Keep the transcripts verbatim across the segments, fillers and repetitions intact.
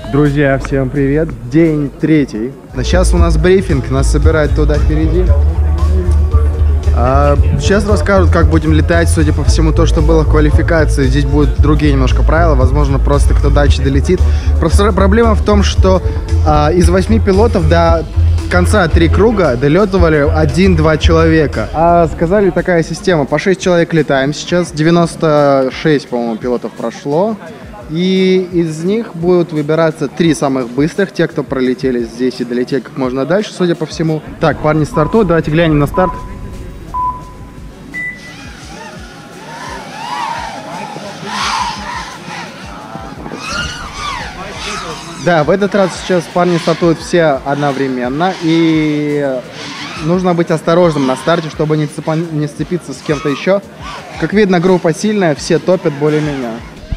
Друзья, всем привет! День третий. Сейчас у нас брифинг, нас собирают туда впереди. А, сейчас расскажут, как будем летать. Судя по всему, то, что было в квалификации, здесь будут другие немножко правила. Возможно, просто кто дальше долетит. Просто проблема в том, что а, из восьми пилотов до конца три круга долетывали один-два человека. А сказали, такая система: по шесть человек летаем сейчас. девяносто шесть, по-моему, пилотов прошло. И из них будут выбираться три самых быстрых, те, кто пролетели здесь и долетели как можно дальше, судя по всему. Так, парни стартуют, давайте глянем на старт. Да, в этот раз сейчас парни стартуют все одновременно, и нужно быть осторожным на старте, чтобы не, цепа... не сцепиться с кем-то еще. Как видно, группа сильная, все топят более-менее.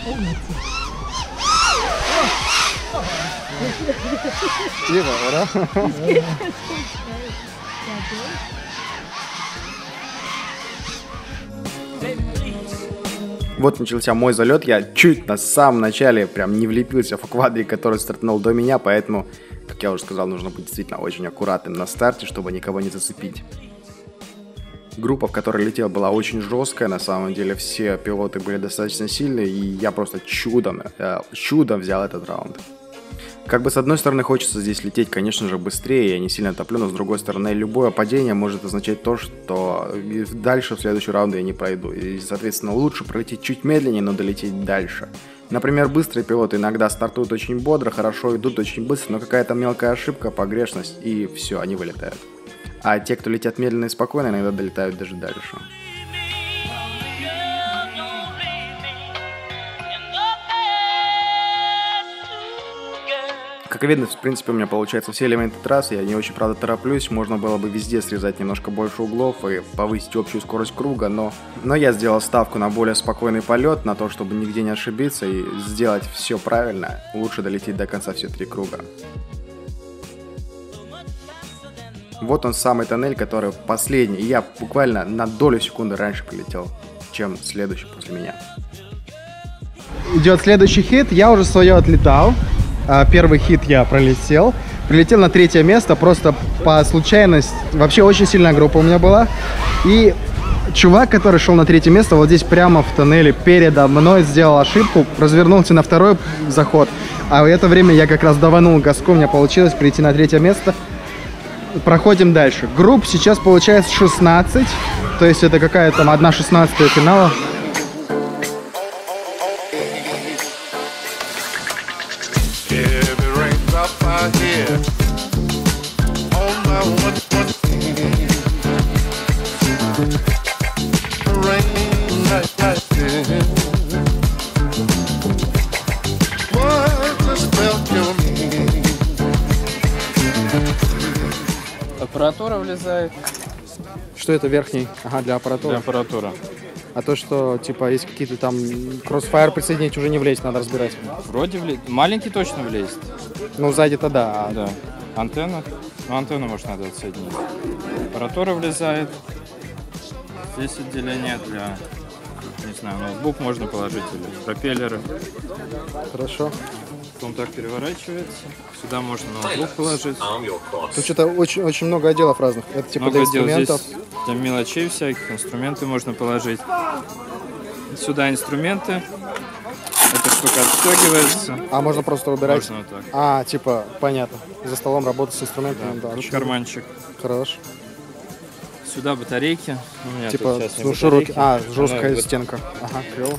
Вот начался мой залет. Я чуть на самом начале прям не влепился в квадрик, который стартанул до меня, поэтому, как я уже сказал, нужно быть действительно очень аккуратным на старте, чтобы никого не зацепить. Группа, в которой летел, была очень жесткая, на самом деле все пилоты были достаточно сильные, и я просто чудом, э, чудом взял этот раунд. Как бы с одной стороны хочется здесь лететь, конечно же, быстрее, я не сильно топлю, но с другой стороны любое падение может означать то, что дальше в следующий раунд я не пройду. И, соответственно, лучше пролететь чуть медленнее, но долететь дальше. Например, быстрые пилоты иногда стартуют очень бодро, хорошо идут очень быстро, но какая-то мелкая ошибка, погрешность, и все, они вылетают. А те, кто летят медленно и спокойно, иногда долетают даже дальше. Как видно, в принципе, у меня получается все элементы трассы, я не очень, правда, тороплюсь, можно было бы везде срезать немножко больше углов и повысить общую скорость круга, но, но я сделал ставку на более спокойный полет, на то, чтобы нигде не ошибиться и сделать все правильно, лучше долететь до конца все три круга. Вот он, самый тоннель, который последний, и я буквально на долю секунды раньше прилетел, чем следующий после меня. Идет следующий хит, я уже свое отлетал. Первый хит я пролетел. Прилетел на третье место, просто по случайности. Вообще очень сильная группа у меня была. И чувак, который шел на третье место, вот здесь прямо в тоннеле передо мной сделал ошибку, развернулся на второй заход. А в это время я как раз даванул газку, у меня получилось прийти на третье место. Проходим дальше. Групп сейчас получается шестнадцать. То есть это какая-то там одна шестнадцатая финала. Аппаратура влезает. Что это верхний? Ага, для аппаратуры. Для аппаратуры. А то, что, типа, есть какие-то там кроссфайр присоединить, уже не влезть, надо разбирать. Вроде влезет. Маленький точно влезет. Ну, сзади-то да. Да. Антенна. Ну, антенну, может, надо отсоединить. Аппаратура влезает. Здесь отделение для, не знаю, ноутбук можно положить или пропеллеры. Хорошо. Потом так переворачивается. Сюда можно ноутбук положить. Тут что-то очень, очень много отделов разных. Это типа много для инструментов. Здесь для мелочей всяких, инструменты можно положить. Сюда инструменты. Эта штука отстегивается. А можно просто убирать? Можно вот так. А, типа, понятно. За столом работать с инструментами. Да. Да, Тут очень карманчик. Хорошо. Сюда батарейки. У меня типа, тут ну, широкий. А, жесткая Она стенка. Вот... Ага, клево.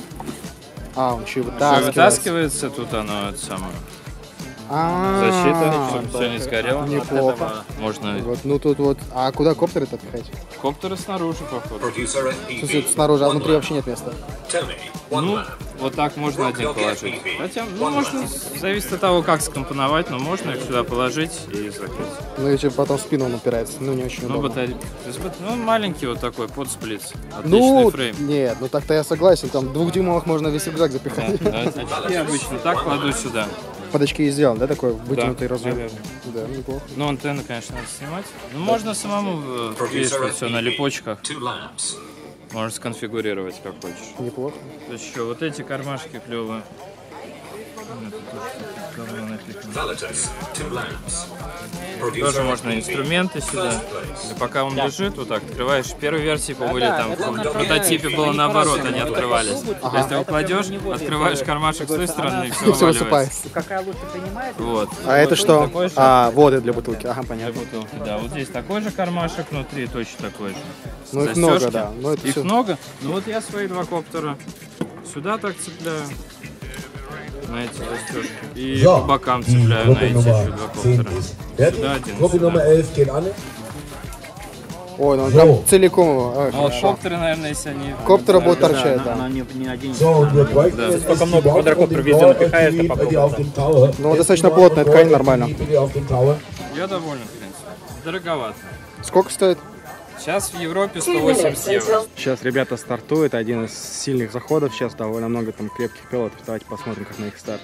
А, он еще и вытаскивается. вытаскивается. Тут оно это самое. А-а-а. Защита, чтобы все не сгорело. Неплохо. Можно. Вот, ну тут вот. А куда коптеры-то пихать? Коптеры снаружи, походу. Слушай, снаружи, а внутри вообще нет места. Ну, вот так можно один положить. Хотя, ну, можно, зависит от того, как скомпоновать, но можно их сюда положить и закрыть. Ну, если потом в спину он упирается, ну, не очень ну, удобно. Батаре... Ну, маленький вот такой, под сплит. Отличный ну, фрейм. Нет, ну так-то я согласен, там в двух дюймовых можно весь рюкзак запихать. Да, да. Очки обычно так кладу сюда. Под очки и сделан, да, такой вытянутый да, разъем? наверное. Да, неплохо. Ну, антенну, конечно, надо снимать. Ну, да. Можно самому вешать все на липочках. Можно сконфигурировать, как хочешь. Неплохо. То есть еще вот эти кармашки клевые. Тоже можно инструменты сюда. И пока он лежит, вот так открываешь. В первой версии, по-моему, или там в прототипе было наоборот, они открывались. Ага. Если его кладешь, открываешь кармашек с той стороны, и все вываливается. Вот. А это что? А, воды для бутылки. Ага, понятно. Для бутылки, да. Вот здесь такой же кармашек внутри, точно такой же. Ну их много, да. Но это их все... много. Ну вот я свои два коптера сюда так цепляю. На эти застежки. И по бокам цепляю на эти еще два коптера. Сюда один, сюда. Ой, ну он там целиком его. А вот коптеры, наверное, если они... Коптеры будут торчать, да. Она не, не один. Да. Сколько много квадрокоптеров везде напихаешь, ты попробуй. Ну, достаточно плотная ткань, нормально. Я доволен, в принципе. Дороговато. Сколько стоит? Сейчас в Европе сто восемьдесят евро. Сейчас ребята стартуют, один из сильных заходов, сейчас довольно много там крепких пилотов. Давайте посмотрим, как на их старт.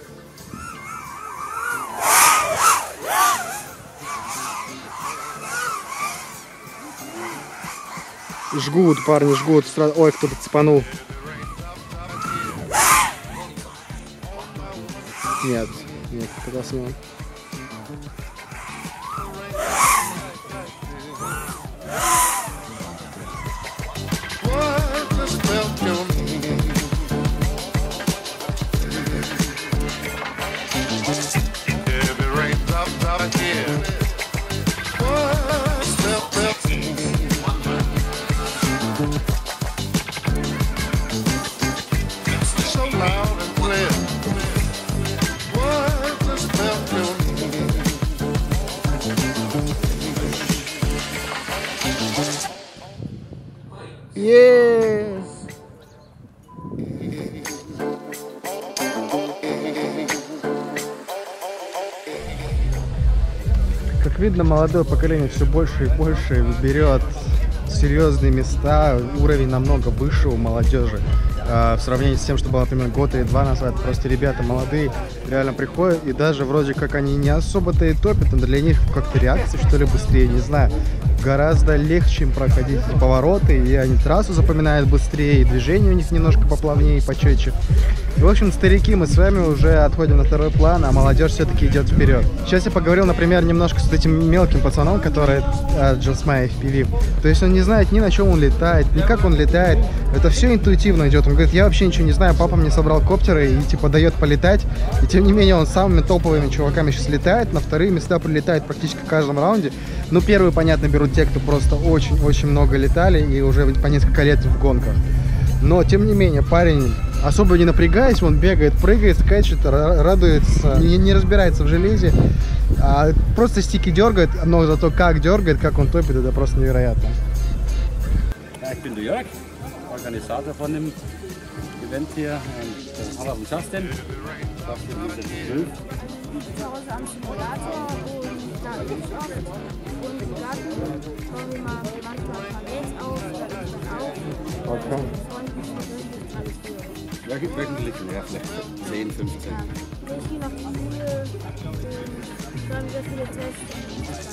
Жгут, парни, жгут. Ой, кто-то цепанул. Нет, нет, как раз не он. Yeah. Как видно, молодое поколение все больше и больше берет серьезные места, уровень намного выше у молодежи. В сравнении с тем, что было, например, год или два назад, просто ребята молодые реально приходят, и даже вроде как они не особо-то и топят, но для них как-то реакция, что ли, быстрее, не знаю. Гораздо легче им проходить эти повороты, и они трассу запоминают быстрее, и движение у них немножко поплавнее и почетче. И, в общем, старики, мы с вами уже отходим на второй план, а молодежь все-таки идет вперед. Сейчас я поговорил, например, немножко с этим мелким пацаном, который от Джасмай эф пи ви. То есть он не знает ни на чем он летает, ни как он летает. Это все интуитивно идет. Он говорит, я вообще ничего не знаю, папа мне собрал коптеры и типа дает полетать. И тем не менее он самыми топовыми чуваками сейчас летает, на вторые места прилетает практически в каждом раунде. Ну, первые, понятно, берут те, кто просто очень-очень много летали и уже по несколько лет в гонках. Но, тем не менее, парень, особо не напрягаясь, он бегает, прыгает, скачет, радуется, не, не разбирается в железе, а просто стики дергает, но зато как дергает, как он топит, это просто невероятно. Ich bin der Jörg, Organisator von dem Event hier. Und haben wir am Justin. Zu Hause am Simulator und da übe ich oft. Und im Garten bauen wir mal manchmal ein paar Mails auf, da übe ich dann auch. Okay. Wöchentlich, ja, vielleicht zehn, fünfzehn. Ich gehe nach der Schule, dann sehr viele Tests.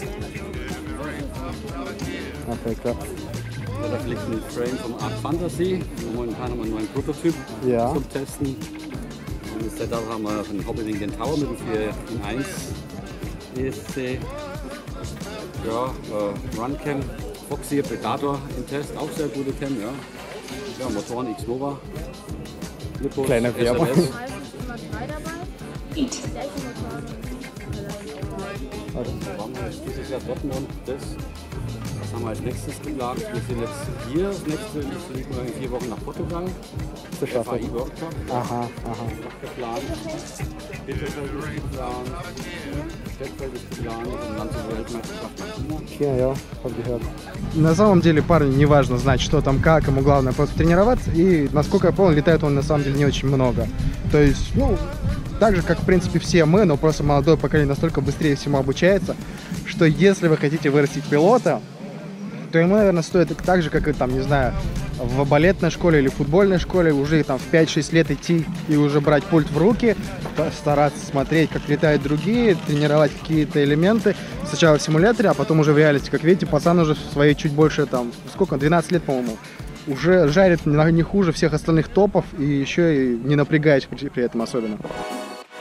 Okay, klar. Ja, da fliegt ein Frame vom Arc Fantasy. Momentan haben wir einen neuen Prototyp ja. zum Testen. Und das Setup haben wir von Hobbling den Tower mit dem vier in eins E S C. Ja, äh, Runcam, Foxy Predator im Test, auch sehr gute Cam, ja. Ja, Motoren X-Nova. Kleine Werbung. Meistens immer drei dabei. Die gleichen Motoren. Also, wir waren jetzt dieses Jahr Dortmund, das. Was haben wir als nächstes geplant? Wir sind jetzt hier, das nächste fliegen wir in vier Wochen nach Portugal. F A I-Workshop. Aha, aha. Geplant. Bitterfeld ist geplant. Stettfeld ist geplant. Und dann zur Weltmeisterschaft nach China. China, ja, hab gehört. На самом деле парню не важно знать, что там, как, ему главное просто тренироваться. И, насколько я понял, летает он на самом деле не очень много. То есть, ну, так же, как, в принципе, все мы, но просто молодое поколение настолько быстрее всему обучается, что если вы хотите вырастить пилота, то ему, наверное, стоит так же, как и, там, не знаю, в балетной школе или футбольной школе уже там в пять-шесть лет идти и уже брать пульт в руки, стараться смотреть, как летают другие, тренировать какие-то элементы. Сначала в симуляторе, а потом уже в реальности. Как видите, пацан уже в свои чуть больше, там, сколько, двенадцать лет, по-моему, уже жарит не хуже всех остальных топов и еще и не напрягаясь при этом особенно.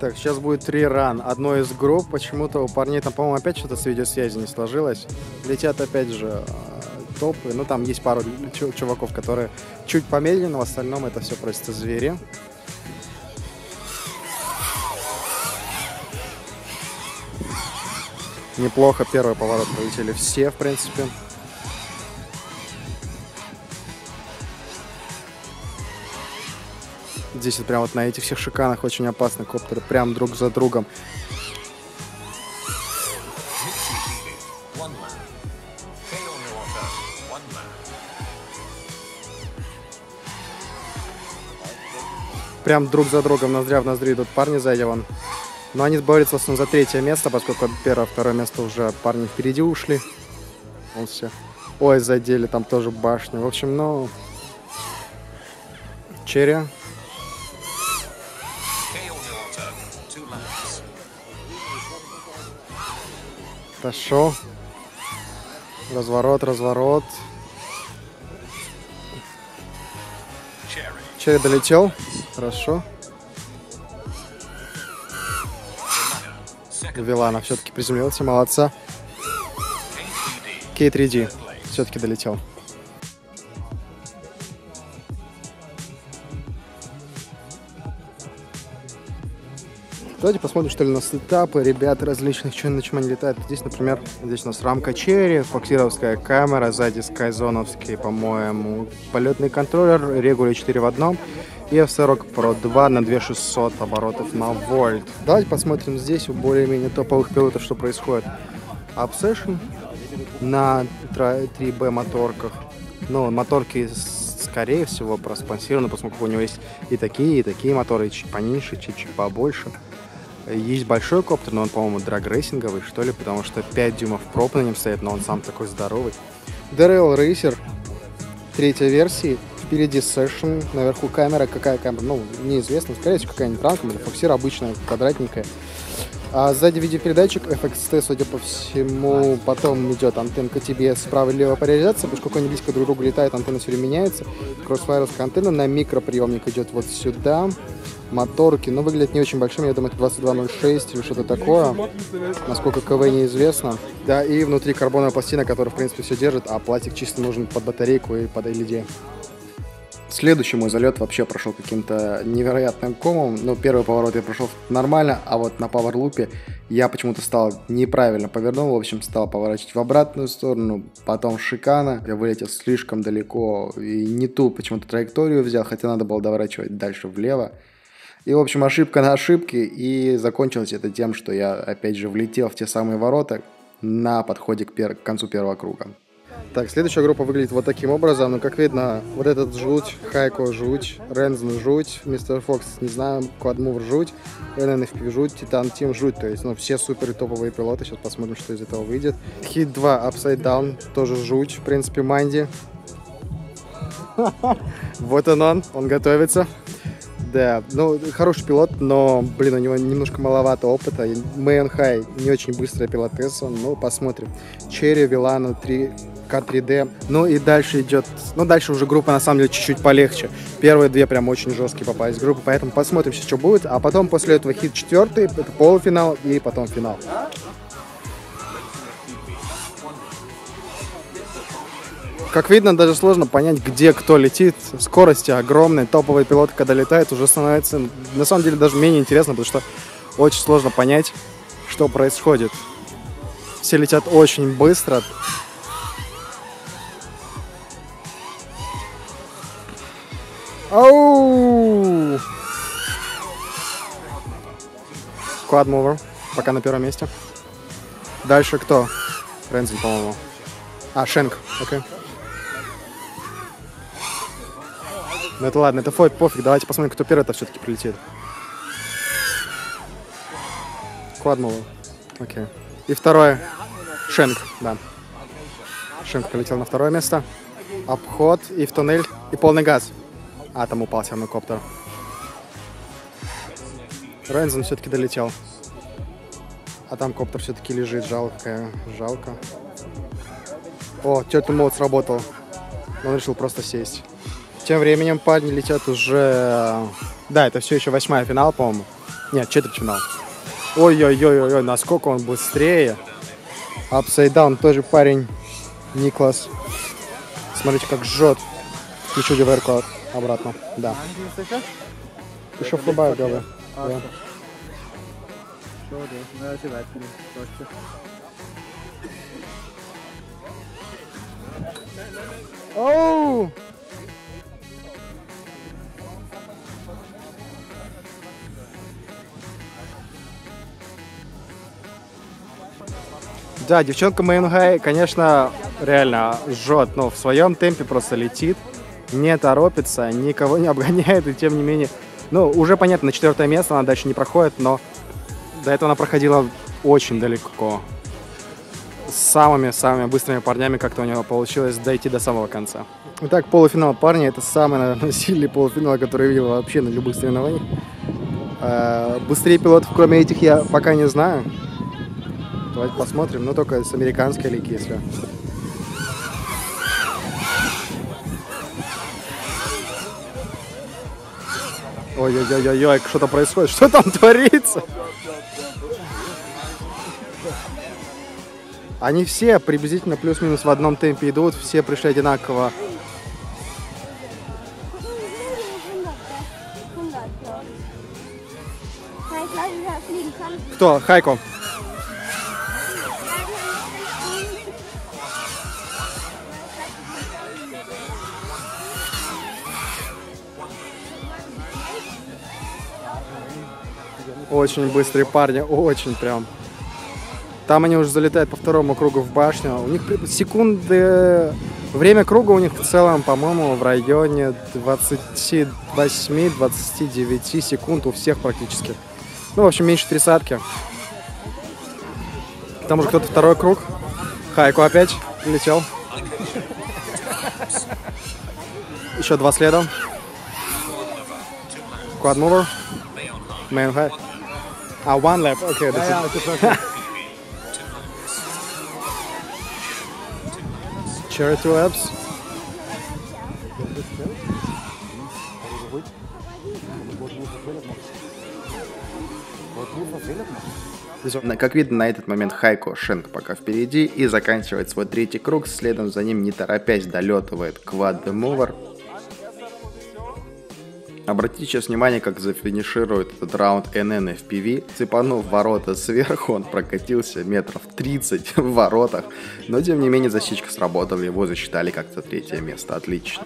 Так, сейчас будет три ран. Одной из групп почему-то у парней там, по-моему, опять что-то с видеосвязью не сложилось. Летят опять же топы. Ну, там есть пару чуваков, которые чуть помедленнее, в остальном это все просто звери. Неплохо первый поворот пролетели все, в принципе. Здесь вот прям вот на этих всех шиканах очень опасны коптеры, прям друг за другом. Прям друг за другом, ноздря в ноздри идут парни сзади вон. Но они борются в основном за третье место, поскольку первое, второе место уже парни впереди ушли. Вон все. Ой, задели, там тоже башня. В общем, ну... Черри. Хорошо. Разворот, разворот. Черри долетел. Хорошо. Вилана все-таки приземлился, молодца. кей три ди все-таки долетел. Давайте посмотрим, что ли, на сетапы ребят различных, что на чем они летают. Здесь, например, здесь у нас рамка Черри, фоксировская камера, сзади скайзоновский, по-моему, полетный контроллер, регуля четыре в одном. И эф сорок про два на две тысячи шестьсот оборотов на вольт. Давайте посмотрим здесь у более-менее топовых пилотов, что происходит. Obsession на три бэ моторках. Ну, моторки, скорее всего, проспонсированы, поскольку у него есть и такие, и такие моторы, чуть поменьше, чуть-чуть побольше. Есть большой коптер, но он, по-моему, драг-рейсинговый, что ли, потому что пять дюймов проб на нем стоит, но он сам такой здоровый. ди ар эл Racer третьей версии. Впереди Session, наверху камера. Какая камера? Ну, неизвестно. Скорее всего, какая-нибудь рамка, или фоксир обычная, квадратненькая. А сзади видеопередатчик эф икс ти, судя по всему. Потом идет антенка ти би эс справа и лево поляризация, поскольку они близко друг к другу летают, антенна все время меняется. Кроссфайровская антенна на микроприемник идет вот сюда. Моторки, ну, выглядят не очень большими, я думаю, это двадцать два ноль шесть или что-то такое. Насколько КВ неизвестно. Да, и внутри карбоновая пластина, которая, в принципе, все держит, а пластик чисто нужен под батарейку и под эл и ди. Следующий мой залет вообще прошел каким-то невероятным комом. Ну, первый поворот я прошел нормально, а вот на пауэрлупе я почему-то стал неправильно повернул. В общем, стал поворачивать в обратную сторону. Потом шикана. Я вылетел слишком далеко и не ту почему-то траекторию взял, хотя надо было доворачивать дальше влево. И, в общем, ошибка на ошибке. И закончилось это тем, что я, опять же, влетел в те самые ворота на подходе к, пер... к концу первого круга. Так, следующая группа выглядит вот таким образом. Ну, как видно, вот этот жуть, Хайко жуть, Рензен жуть, Мистер Фокс, не знаю, Квадмув жуть, эн эн эф пи жуть, Титан Тим жуть. То есть, ну, все супер топовые пилоты. Сейчас посмотрим, что из этого выйдет. Хит два, Upside Down, тоже жуть, в принципе, Манди. Вот он он, он готовится. Да, ну, хороший пилот, но, блин, у него немножко маловато опыта. Мэйон Хай не очень быстрая пилотесса, но посмотрим. Черри, Вилана, три ка три дэ. Ну и дальше идет, ну дальше уже группа на самом деле чуть-чуть полегче. Первые две прям очень жесткие попались в группу, поэтому посмотрим, что будет. А потом после этого хит четвертый, это полуфинал и потом финал. Как видно, даже сложно понять, где кто летит. Скорости огромные, топовые пилоты, когда летают, уже становится, на самом деле, даже менее интересно, потому что очень сложно понять, что происходит. Все летят очень быстро. Оу! Quad-mover, пока на первом месте. Дальше кто? Рензен, по-моему. А, Шенк, окей. Ну это ладно, это фой, пофиг, давайте посмотрим, кто первый-то все-таки прилетит. Quad-mover, окей. И второе, Шенк, да. Шенк прилетел на второе место. Обход и в туннель, и полный газ. А, там упал все равно коптер. Рензен все-таки долетел. А там коптер все-таки лежит, жалко, жалко. О, Turtle Mode сработал. Он решил просто сесть. Тем временем парни летят уже... Да, это все еще восьмая финал, по-моему. Нет, четвертьфинал. Ой-ой-ой-ой, насколько он быстрее. Upside down тоже парень. Никлас. Смотрите, как жжет. Еще диверку обратно. Да. Еще флубай, говорю. Да. Оу! Да, девчонка Мэйнгай, конечно, реально жжет, но в своем темпе просто летит, не торопится, никого не обгоняет, и тем не менее, ну, уже понятно, на четвертое место она дальше не проходит, но до этого она проходила очень далеко. С самыми-самыми быстрыми парнями как-то у нее получилось дойти до самого конца. Итак, полуфинал парня, это самый, наверное, сильный полуфинал, который я видел вообще на любых соревнованиях. Быстрее пилотов, кроме этих, я пока не знаю. Давайте посмотрим, ну только с американской лиги, если. Ой-ой-ой-ой, что-то происходит, что там творится? Они все приблизительно плюс-минус в одном темпе идут, все пришли одинаково. Кто? Хайко. Очень быстрые парни, очень прям. Там они уже залетают по второму кругу в башню. У них секунды... Время круга у них в целом, по-моему, в районе двадцати восьми — двадцати девяти секунд у всех практически. Ну, в общем, меньше тридцатки. Там уже кто-то второй круг. Хайко опять летел. Еще два следа. Quad-mover. Мэйнгай. А, one lap. Окей, okay, Cherry two laps. Как видно, на этот момент Хайко Шенк пока впереди и заканчивает свой третий круг, следом за ним, не торопясь, долетывает Quad-mover. Обратите сейчас внимание, как зафиниширует этот раунд эн эн эф пи ви. Цепанув ворота сверху, он прокатился метров тридцать в воротах, но тем не менее засечка сработала, его засчитали как-то третье место. Отлично.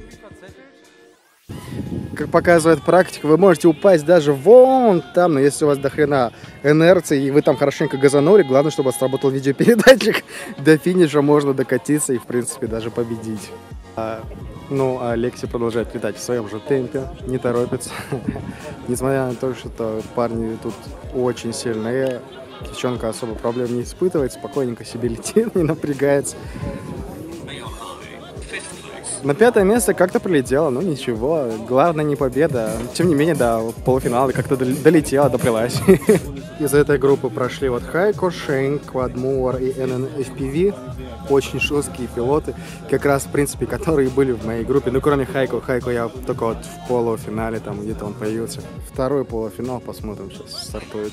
Как показывает практика, вы можете упасть даже вон там, но если у вас до хрена инерции и вы там хорошенько газанули, главное, чтобы сработал видеопередатчик, до финиша можно докатиться и, в принципе, даже победить. А, ну, а Лекси продолжает летать в своем же темпе, не торопится. Несмотря на то, что парни тут очень сильные, девчонка особо проблем не испытывает, спокойненько себе летит, не напрягается. На пятое место как-то прилетело, ну ничего, главное не победа. Тем не менее, да, полуфинал как-то долетела, доплелась. Из этой группы прошли вот Хайко, Шенк, Quad-mover и эн эн эф пи ви. Очень жесткие пилоты, как раз, в принципе, которые были в моей группе. Ну, кроме Хайко. Хайко я только вот в полуфинале, там где-то он появился. Второй полуфинал, посмотрим, сейчас стартует.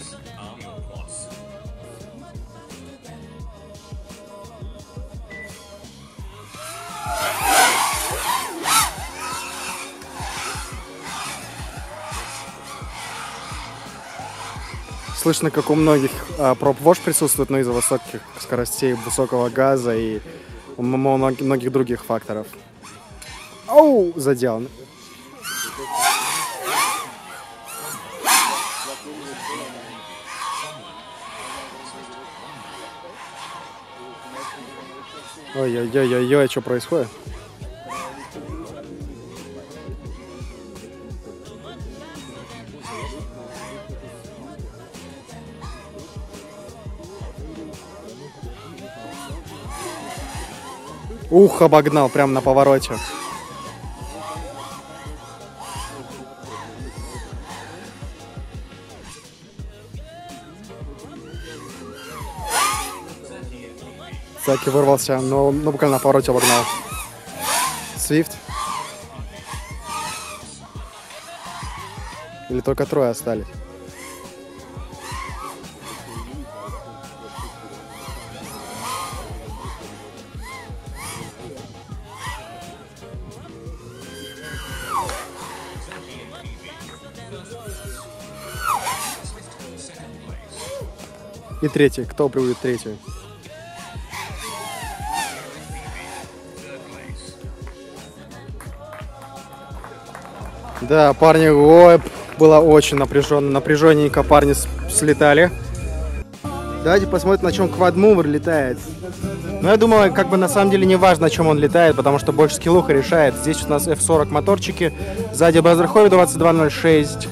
Слышно, как у многих а, проп-вош присутствует, но из-за высоких скоростей, высокого газа и многих других факторов. Оу, задел. Ой-ой-ой-ой-ой, что происходит? Ух, обогнал прямо на повороте. Саки вырвался, но, но буквально на повороте обогнал. Свифт. Или только трое остались? И третий. Кто будет третий? Да, парни, ой, было очень напряженно. Напряженненько парни слетали. Давайте посмотрим, на чем квадмувер летает. Ну, я думаю, как бы на самом деле не важно, на чем он летает, потому что больше скиллуха решает. Здесь у нас эф сорок моторчики, сзади Brother Hobby двадцать два ноль шесть.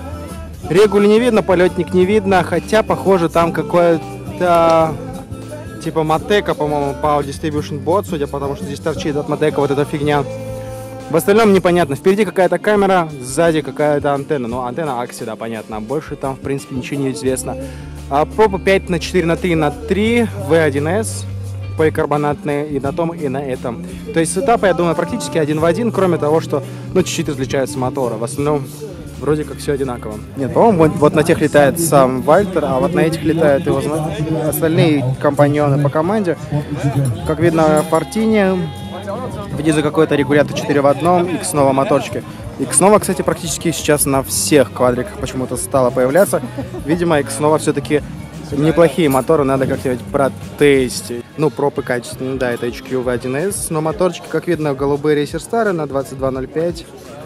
Регуль не видно, полетник не видно, хотя, похоже, там какое-то типа Матека, по-моему, Power Distribution Bot, судя по тому, что здесь торчит от Матека вот эта фигня. В остальном непонятно. Впереди какая-то камера, сзади какая-то антенна. Ну, антенна Акси, да, понятно. Больше там, в принципе, ничего не известно. А пропа пять на четыре на три на три, ви один эс, поликарбонатные и на том, и на этом. То есть сетапы, я думаю, практически один в один, кроме того, что, ну, чуть-чуть различаются моторы. В основном, вроде как все одинаково. Нет, по-моему, вот, вот на тех летает сам Вальтер, а вот на этих летают его остальные компаньоны по команде. Как видно, Фортини. Внизу какой-то регулятор четыре в одном, X-Nova моторчики. X-Nova, кстати, практически сейчас на всех квадриках почему-то стала появляться. Видимо, X-Nova все-таки неплохие моторы, надо как-нибудь протестить. Ну, пропы качественные, да, это эйч кью ви один эс, но моторчики, как видно, голубые Racer Star на двадцать два ноль пять,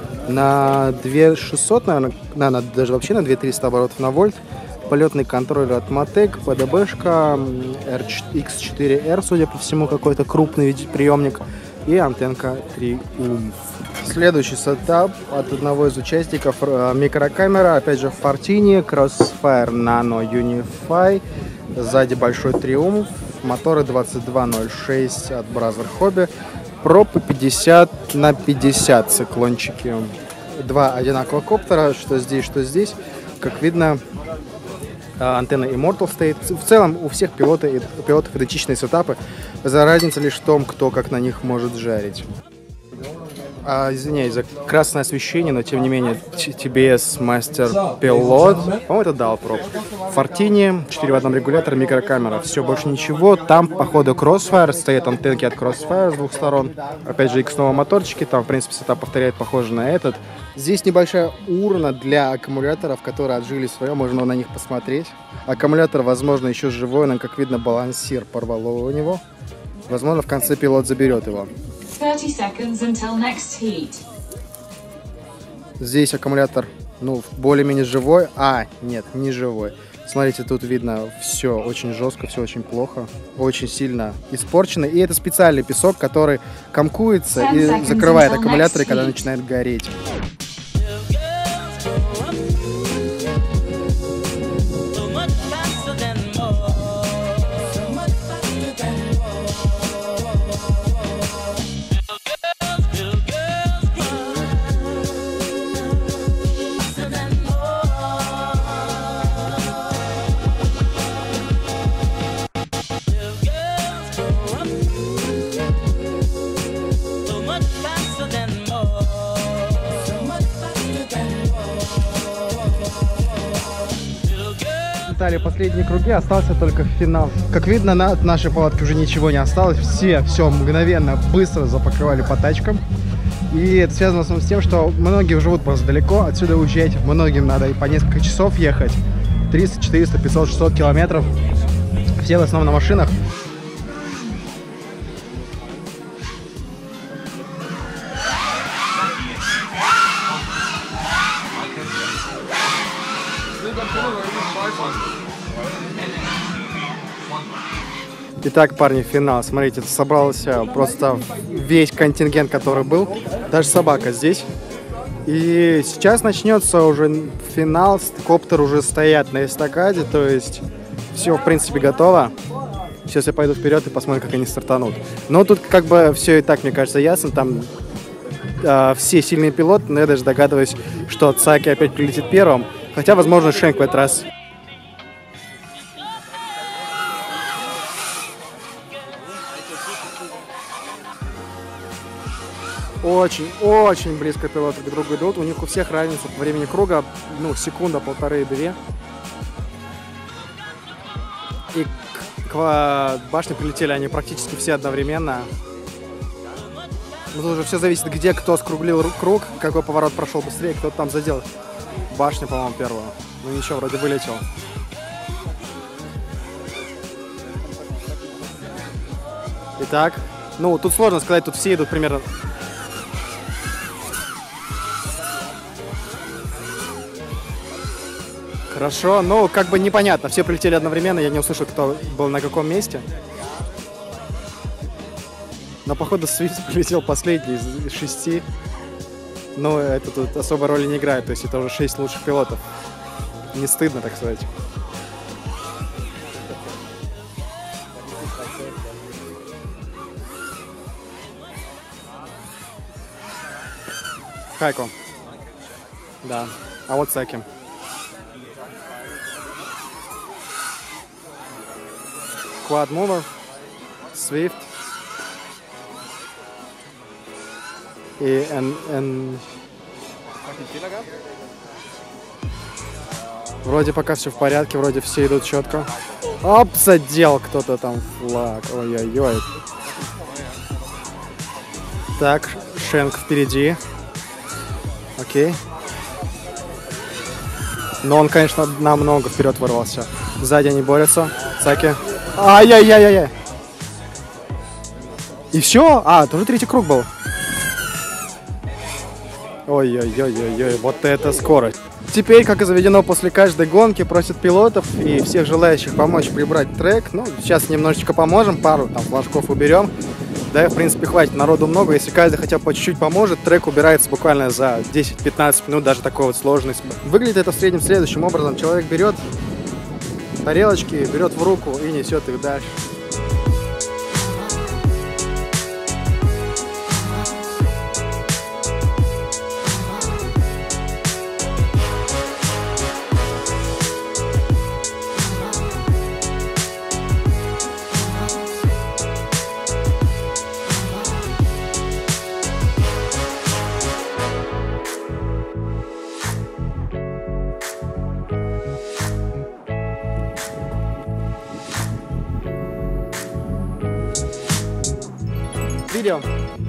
на две тысячи шестьсот, наверное, на, даже вообще на две тысячи триста оборотов на вольт. Полетный контроллер от Матек, ПДБшка, икс четыре эр, судя по всему, какой-то крупный приемник. И антенка Триумф. Следующий сетап от одного из участников. Микрокамера, опять же, Фортини, Crossfire Nano Unify. Сзади большой Триумф. Моторы двадцать два ноль шесть от Brother Hobby. Пропы пятьдесят на пятьдесят циклончики. Два одинаковых коптера, что здесь, что здесь. Как видно, антенна Immortal стоит. В целом у всех пилоты, пилотов идентичные сетапы. За разница лишь в том, кто как на них может жарить. А, извиняюсь за красное освещение, но тем не менее ти би эс Master Pilot. По-моему, это дал проб. Фортини, четыре в одном регулятор, микрокамера. Все, больше ничего. Там, походу, Crossfire. Стоят антенки от Crossfire с двух сторон. Опять же, X-Nova моторчики. Там, в принципе, сетап повторяет, похоже на этот. Здесь небольшая урна для аккумуляторов, которые отжили свое. Можно на них посмотреть. Аккумулятор, возможно, еще живой, но, как видно, балансир порвало у него. Возможно, в конце пилот заберет его. Здесь аккумулятор, ну, более-менее живой. А, нет, не живой. Смотрите, тут видно все очень жестко, все очень плохо. Очень сильно испорчено. И это специальный песок, который комкуется и закрывает аккумуляторы, когда начинает гореть. Последние круги, остался только финал. Как видно, на нашей палатке уже ничего не осталось. Все все мгновенно, быстро запаковали по тачкам. И это связано в основном с тем, что многие живут просто далеко. Отсюда уезжать многим надо и по несколько часов ехать. триста, четыреста, пятьсот, шестьсот километров. Все в основном на машинах. Итак, парни, финал. Смотрите, собрался просто весь контингент, который был. Даже собака здесь. И сейчас начнется уже финал. Коптеры уже стоят на эстакаде. То есть все, в принципе, готово. Сейчас я пойду вперед и посмотрим, как они стартанут. Но тут как бы все и так, мне кажется, ясно. Там э, все сильные пилоты. Но я даже догадываюсь, что Цаки опять прилетит первым. Хотя, возможно, Шенк в этот раз. Очень-очень близко пилоты друг к другу идут. У них у всех разница по времени круга, ну, секунда, полторы-две. И к, к башне прилетели они практически все одновременно. Ну, тут уже все зависит, где кто скруглил круг, какой поворот прошел быстрее, кто там задел. Башня, по-моему, первую. Ну ничего, вроде вылетел. Итак, ну, тут сложно сказать, тут все идут примерно... Хорошо, ну, как бы непонятно. Все прилетели одновременно, я не услышал, кто был на каком месте. Но, походу, Свифт прилетел последний из шести. Но это тут особой роли не играет, то есть это уже шесть лучших пилотов. Не стыдно, так сказать. Хайко. Да. А вот Саки. Quad Mover, Swift и N, N... Вроде пока все в порядке, вроде все идут четко. Оп, задел кто-то там флаг. Ой-ой-ой. Так, Шенк впереди. Окей. Но он, конечно, намного вперед вырвался. Сзади они борются. Саки. Ай-яй-яй-яй-яй. И все? А, тоже третий круг был. Ой-ой-ой-ой-ой, вот это скорость. Теперь, как и заведено, после каждой гонки просят пилотов и всех желающих помочь прибрать трек. Ну, сейчас немножечко поможем, пару там флажков уберем. Да, в принципе, хватит, народу много. Если каждый хотя бы по чуть-чуть поможет, трек убирается буквально за десять-пятнадцать минут, даже такой вот сложный. Выглядит это в среднем следующим образом. Человек берет тарелочки, берет в руку и несет их дальше. Видео.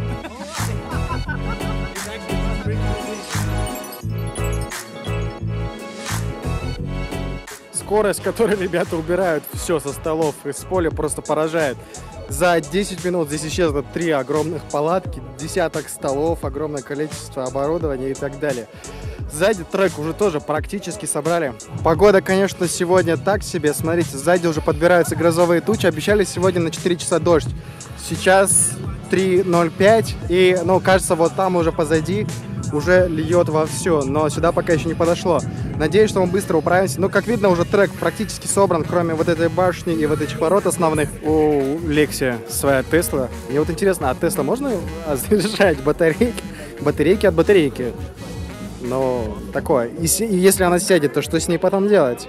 Скорость, с которой ребята убирают все со столов и с поля, просто поражает. За десять минут здесь исчезло три огромных палатки, десяток столов, огромное количество оборудования и так далее. Сзади трек уже тоже практически собрали. Погода, конечно, сегодня так себе. Смотрите, сзади уже подбираются грозовые тучи. Обещали сегодня на четыре часа дождь. Сейчас три ноль пять, и, ну, кажется, вот там уже позади уже льет во все, но сюда пока еще не подошло. Надеюсь, что мы быстро управимся. Ну, как видно, уже трек практически собран, кроме вот этой башни и вот этих ворот основных. У Лекси своя Тесла. Мне вот интересно, а Тесла можно заряжать батарейки? Батарейки от батарейки. Ну, такое. И, и если она сядет, то что с ней потом делать?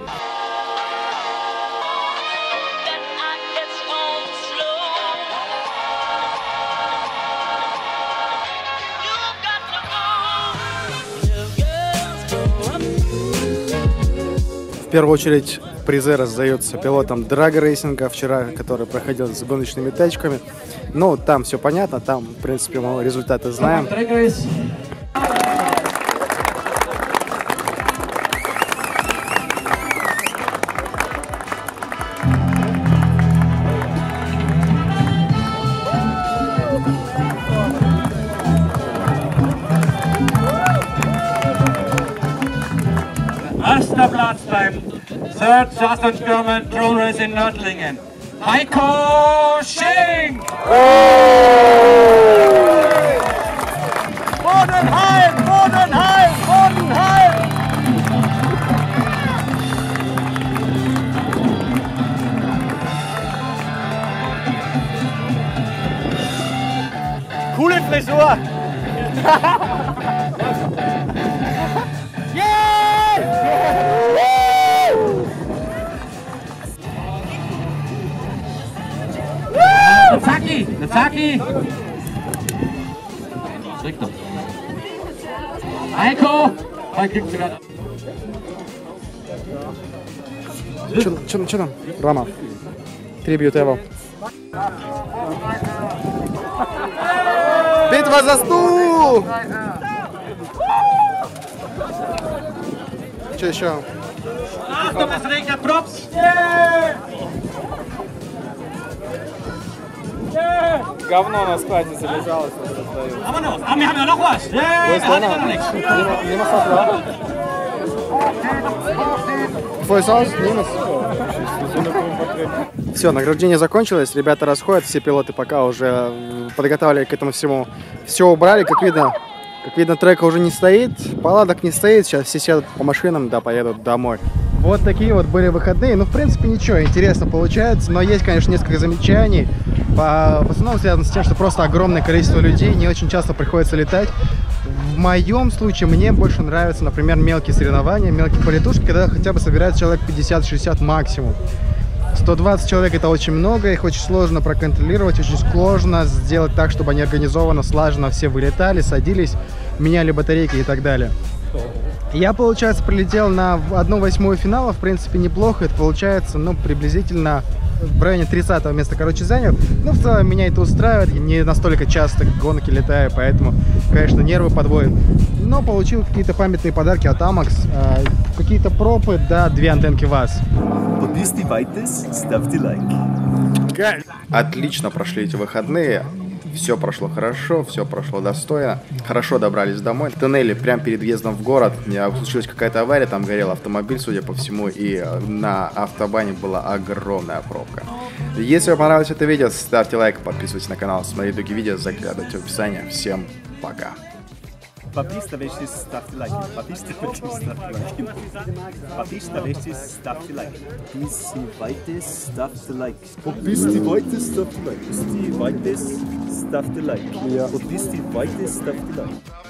В первую очередь призы раздаются пилотам драг-рейсинга вчера, который проходил с гоночными тачками. Ну, там все понятно, там, в принципе, мы результаты знаем. Erster Platz beim Third Just and German Drone Race in Nördlingen. Heiko Schenk! Bodenheim! Bodenheim! Bodenheim! Coole Frisur! Zaki! Zaki! Richter. Heiko! Что там? Рома. Трибьют его. Битва за стул! Что еще? Achtung, es regnet Props! Yeah! говно на складе залежалось, вот раздают. Vámonos. Ah, wir haben ja noch was. Yeah, das hat noch nichts. Твой соус, немец. Все, награждение закончилось, ребята расходят, все пилоты пока уже подготовили к этому всему. Все убрали, как видно, как видно, трека уже не стоит, палаток не стоит, сейчас все сядут по машинам, да, поедут домой. Вот такие вот были выходные, ну, в принципе, ничего, интересно получается, но есть, конечно, несколько замечаний, по, в основном связано с тем, что просто огромное количество людей, не очень часто приходится летать. В моем случае мне больше нравятся, например, мелкие соревнования, мелкие полетушки, когда хотя бы собирается человек пятьдесят-шестьдесят максимум. сто двадцать человек — это очень много, их очень сложно проконтролировать, очень сложно сделать так, чтобы они организованно, слаженно все вылетали, садились, меняли батарейки и так далее. Я, получается, прилетел на одну восьмую финала, в принципе, неплохо, это получается, ну, приблизительно в районе тридцатого места, короче, занял. Ну, в целом, меня это устраивает, не настолько часто гонки летаю, поэтому, конечно, нервы подводят. Но получил какие-то памятные подарки от Amex, э, какие-то пропы, да, две антенки ВАЗ. Отлично прошли эти выходные. Все прошло хорошо, все прошло достойно. Хорошо добрались домой. В тоннеле, прямо перед въездом в город, у меня случилась какая-то авария, там горел автомобиль, судя по всему, и на автобане была огромная пробка. Если вам понравилось это видео, ставьте лайк, подписывайтесь на канал, смотрите другие видео, заглядывайте в описание. Всем пока! Papista vestes stavte like. Papista vestes stavte like. Papista vestes stavte like. Pisti vaites stavte like. Pisti vaites stavte like. Pisti vaites stavte like. Pisti vaites stavte like.